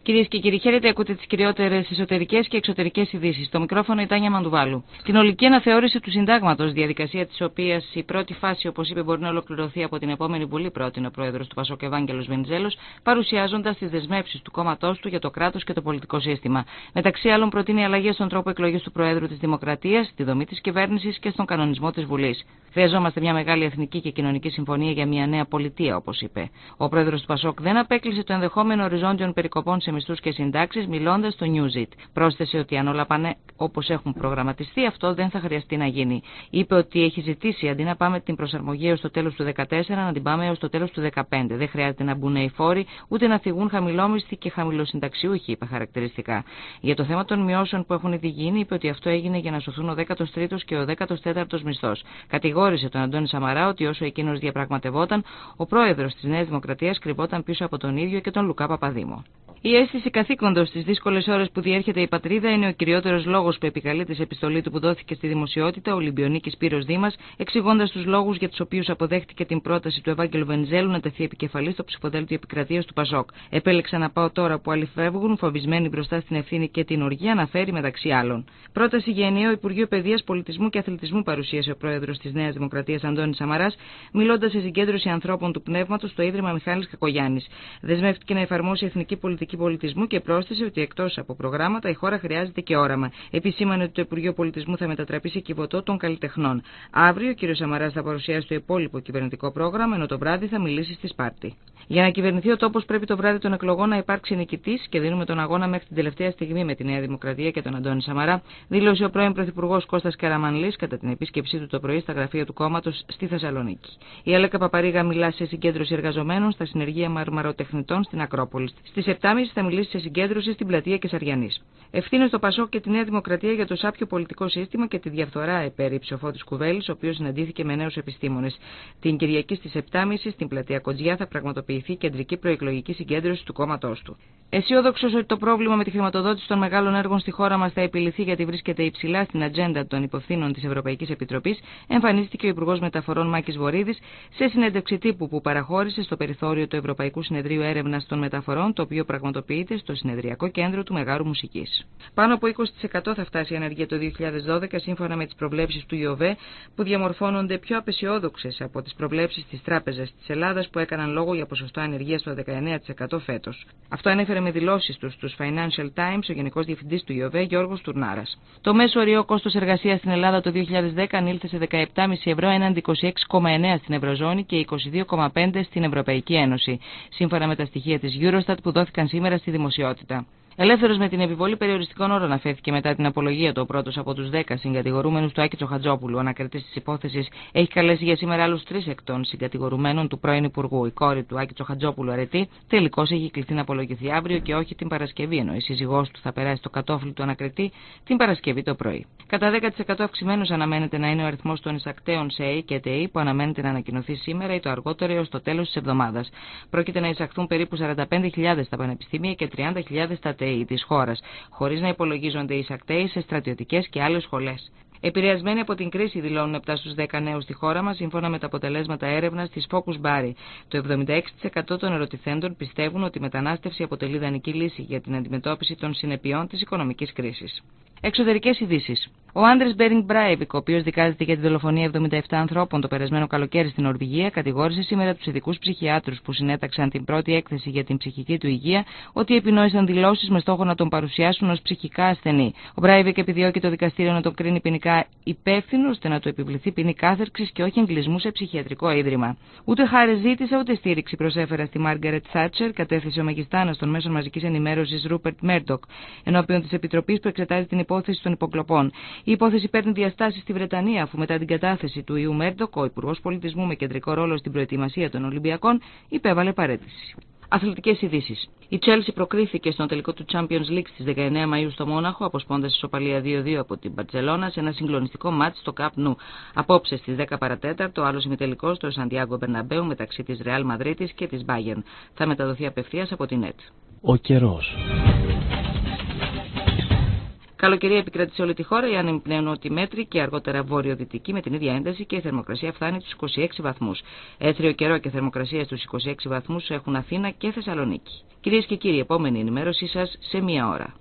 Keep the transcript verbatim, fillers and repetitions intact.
Κυρίες και κύριοι, χαίρετε, ακούτε τις κυριότερες εσωτερικές και εξωτερικές ειδήσεις. Στο μικρόφωνο η Τάνια Μαντουβάλου. Την ολική αναθεώρηση του συντάγματος, διαδικασία της οποίας η πρώτη φάση, όπως είπε, μπορεί να ολοκληρωθεί από την επόμενη Βουλή, πρότεινε ο πρόεδρος του Πασόκ Ευάγγελος Βενιζέλος, παρουσιάζοντας τις δεσμεύσεις του κόμματός του για το κράτος και το πολιτικό σύστημα. Μεταξύ άλλων, προτείνει αλλαγές στον τρόπο εκλογής του Προέδρου της Δημοκρατίας, στη δομή της κυβέρνησης και στον κανονισμό της Βουλής. Χρειαζόμαστε μια μεγάλη εθνική και κοινωνική συμφωνία για μια νέα πολιτεία, όπως είπε. Ο πρόεδρος του Πασόκ δεν απέκλεισε το ενδεχόμενο οριζόντιων περικοπών σε μισθούς και συντάξεις, μιλώντας στο Newsit. Πρόσθεσε ότι αν όλα πάνε όπως έχουν προγραμματιστεί, αυτό δεν θα χρειαστεί να γίνει. Είπε ότι έχει ζητήσει αντί να πάμε την προσαρμογή έως το τέλος του δύο χιλιάδες δεκατέσσερα, να την πάμε έως το τέλος του δύο χιλιάδες δεκαπέντε. Δεν χρειάζεται να μπουν οι φόροι, ούτε να θυγούν χαμηλόμισθοι και χαμηλοσυνταξιούχοι, είπε χαρακτηριστικά. Για το θέμα των μειώσεων που έχουν ήδη γίνει, είπε ότι αυτό έγινε για να σωθούν ο δέκατος τρίτος και ο δέκατος τέταρτος μισθός. Κατηγόρησε τον Αντώνη Σαμαρά ότι όσο εκείνος διαπραγματευόταν, ο πρόεδρος της Νέας Δημοκρατίας κρυβόταν πίσω από τον ίδιο και τον Λουκά Παπαδήμο. Η αίσθηση καθήκοντος στις δύσκολες ώρες που διέρχεται η πατρίδα είναι ο κυριότερος λόγος που επικαλείται σε επιστολή του που δόθηκε στη δημοσιότητα ο Ολυμπιονίκης Σπύρος Δήμας, εξηγώντας τους λόγους για τους οποίους αποδέχτηκε την πρόταση του Ευάγγελου Βενιζέλου να τεθεί επικεφαλής στο ψηφοδέλτιο επικρατείας του Πασόκ. Επέλεξα να πάω τώρα που άλλοι φεύγουν, φοβισμένοι μπροστά στην ευθύνη και την οργή, αναφέρει μεταξύ άλλων. Πρόταση για ενιαίο Υπουργείο Παιδείας, Πολιτισμού και Αθλητισμού παρουσίασε ο πρόεδρος της Νέας Δημοκρατίας Αντώνης Σαμαράς, μιλώντας σε συγκέντρωση ανθρώπων του πνεύματος στο Ίδρυμα Μιχάλης Κακογιάννης. Δεσμεύτηκε να εφαρμόσει εθνική πολιτική πολιτισμού και πρόσθεσε ότι εκτός από προγράμματα η χώρα χρειάζεται και όραμα. Επισήμανε ότι το Υπουργείο Πολιτισμού θα μετατραπεί σε κυβωτό των καλλιτεχνών. Αύριο ο κ. Σαμαράς θα παρουσιάσει το υπόλοιπο κυβερνητικό πρόγραμμα, ενώ το βράδυ θα μιλήσει στη Σπάρτη. Για να κυβερνηθεί ο τόπος, πρέπει το βράδυ των εκλογών να υπάρξει νικητής και δίνουμε τον αγώνα μέχρι την τελευταία στιγμή με τη Νέα Δημοκρατία και τον Αντώνη Σαμαρά, δήλωσε ο πρώην Πρωθυπουργός Κώστας Καραμανλής κατά την επίσκεψή του το πρωί στα γραφεία του κόμματος στη Θεσσαλονίκη. Η Αλέκα Παπαρίγα μιλά σε συγκέντρωση εργαζομένων στα συνεργεία μαρμαροτεχνητών στην Ακρόπολη. Στις επτά και μισή θα μιλήσει σε συγκέντρωση στην πλατεία Κεσαριανής. Ευθύνες στο Πασόκ και τη Νέα Δημοκρατία για το σάπιο πολιτικό σύστημα και τη διαφθορά, επέριψε ο Φώτης Κουβέλης, ο οποίος συναντήθηκε με νέους επιστήμονες. Την Κυριακή στις επτά και μισή στην πλατεία Κοτζιά θα πραγματοποιηθεί κεντρική προεκλογική συγκέντρωση του κόμματός του. Αισιόδοξος ότι το πρόβλημα με τη χρηματοδότηση των μεγάλων έργων στη χώρα μας θα επιληθεί γιατί βρίσκεται υψηλά στην ατζέντα των υπευθύνων της Ευρωπαϊκής Επιτροπής, εμφανίστηκε ο Υπουργός Μεταφορών Μάκης Βορίδης σε συνέντευξη τύπου που παραχώρησε στο περιθώριο του Ευρωπαϊκού Συνεδρίου Έρευνας των Μεταφορών, το οποίο πραγματοποιείται στο συνεδριακό κέντρο του Μεγάρου Μουσικής. Πάνω από είκοσι τοις εκατό θα φτάσει η ανεργία το δύο χιλιάδες δώδεκα, σύμφωνα με τις προβλέψεις του ΙΟΒΕ, που διαμορφώνονται πιο απεσιόδοξες από τις προβλέψεις της Τράπεζας της Ελλάδας, που έκαναν λόγο για ποσοστό ανεργίας στο δεκαεννέα τοις εκατό φέτος. Αυτό ανέφερε με δηλώσεις του στους Financial Times ο Γενικός Διευθυντής του ΙΟΒΕ, Γιώργος Τουρνάρας. Το μέσο οριό κόστος εργασίας στην Ελλάδα το δύο χιλιάδες δέκα ανήλθε σε δεκαεπτά κόμμα πέντε ευρώ έναντι είκοσι έξι κόμμα εννέα στην Ευρωζώνη και είκοσι δύο κόμμα πέντε στην Ευρωπαϊκή Ένωση, σύμφωνα με τα στοιχεία της Eurostat που δόθηκαν σήμερα στη δημοσιότητα. Ελεύθερος με την επιβολή περιοριστικών όρων αφέθηκε μετά την απολογία του ο πρώτος από τους δέκα συγκατηγορούμενους του Άκη Τσοχατζόπουλου. Ο ανακριτής της υπόθεσης έχει καλέσει για σήμερα άλλους τρεις εκ των συγκατηγορουμένων του πρώην Υπουργού. Η κόρη του Άκη Τσοχατζόπουλου, αρετή, τελικώς έχει κληθεί να απολογηθεί αύριο και όχι την Παρασκευή, ενώ η σύζυγός του θα περάσει στο κατόφλι του ανακριτή την Παρασκευή το πρωί. Κατά δέκα τοις εκατό αυξημένος αναμένεται να είναι ο αριθμός των εισακτέων σε ΕΕ και ΤΕΗ που αναμένεται να ανακοινωθεί σήμερα ή το αργότερο έως το τέλος της εβδομάδας. Πρόκειται να εισαχθούν περίπου σαράντα πέντε χιλιάδες στα πανεπιστήμια και τριάντα χιλιάδες στα ΤΕΗ της χώρας, χωρίς να υπολογίζονται οι εισακτέοι σε στρατιωτικές και άλλες σχολές. Επηρεασμένοι από την κρίση, δηλώνουν επτά στους δέκα νέους στη χώρα μας, σύμφωνα με τα αποτελέσματα έρευνας της Focus Bari. Το εβδομήντα έξι τοις εκατό των ερωτηθέντων πιστεύουν ότι η μετανάστευση αποτελεί ιδανική λύση για την αντιμετώπιση των συνεπειών της οικονομικής κρίσης. Εξωτερικές ειδήσεις. Ο Άντερς Μπέρινγκ Μπράιβικ, ο οποίος δικάζεται για τη δολοφονία εβδομήντα επτά ανθρώπων το περασμένο καλοκαίρι στην Νορβηγία, κατηγόρησε σήμερα τους ειδικούς ψυχιάτρους που συνέταξαν την πρώτη έκθεση για την ψυχική του υγεία ότι επινόησαν δηλώσεις με στόχο να τον παρουσιάσουν ως ψυχικά ασθενή. Ο Μπράιβικ επιδιώκει το δικαστήριο να τον κρίνει ποινικά υπεύθυνο ώστε να του επιβληθεί ποινή κάθερξης και όχι εγκλισμού σε ψυχιατρικό ίδρυμα. Ούτε χάρη ζήτησα ούτε στήριξη προσέφερα στη Μάργαρετ Θάτσερ, κατέθεσε ο μεγιστάνος των μέσων μαζικής ενημέρωσης Ρούπερτ Μέρντοκ, ενώπιον της επιτροπής που εξετάζει την υπόθεση των υποκλοπών. Η υπόθεση παίρνει διαστάσεις στη Βρετανία, αφού μετά την κατάθεση του ιού Μέρντοκ, ο Υπουργός Πολιτισμού με κεντρικό ρόλο στην προετοιμασία των Ολυμπιακών υπέβαλε παραίτηση. Αθλητικές ειδήσεις. Η Chelsea προκρίθηκε στον τελικό του Champions League στις δεκαεννέα Μαΐου στο Μόναχο, αποσπώντας ισοπαλία δύο δύο από την Μπαρτσελώνα σε ένα συγκλονιστικό μάτς στο Camp Nou. Απόψε στις δέκα παρά τέταρτο, ο άλλος ημιτελικός στο Σαντιάγκο Μπερναμπέου μεταξύ της Real Μαδρίτης και της Bayern. Θα μεταδοθεί απευθείας από την ΕΤ. Ο καιρός. Καλοκαιρία επικρατεί σε όλη τη χώρα, οι άνεμοι πνέουν ότι μέτρη και αργότερα βόρειο-δυτική με την ίδια ένταση και η θερμοκρασία φτάνει στους είκοσι έξι βαθμούς. Έθριο καιρό και θερμοκρασία στους είκοσι έξι βαθμούς έχουν Αθήνα και Θεσσαλονίκη. Κυρίες και κύριοι, επόμενη ενημέρωσή σας σε μία ώρα.